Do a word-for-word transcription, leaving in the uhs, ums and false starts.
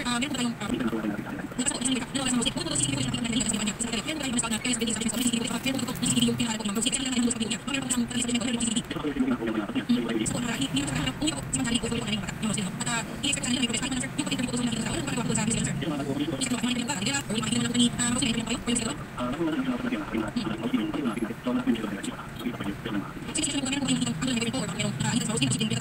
meron po tayong ah, bukas po, isang lika, ano, kasama musik. Kung ano, C C T V po siya nakita ng sa kanya. Sa kanya, meron tayong mas na P S B D sa C C T V po, meron po C C T V yung pinahalo po ng musik. Kaya lang yung musik niya. Meron po isang police element, meron po C C T V. So, uh, hindi mo sa kanila, hindi po, si Manjali po, ito po kanina bata, yung musik. At uh, i-expect sa nila, may protest, sir, yung po ito po nakita sa ano, parang po sa business, sir. Isip mo, mga ba, hindi na, or yung makikita mo lang ni, ah, Rosy, may kayo, o yung sila. Sige, sige, meron po yung, ano, level po, or merong, ah, hindi sa Rosy,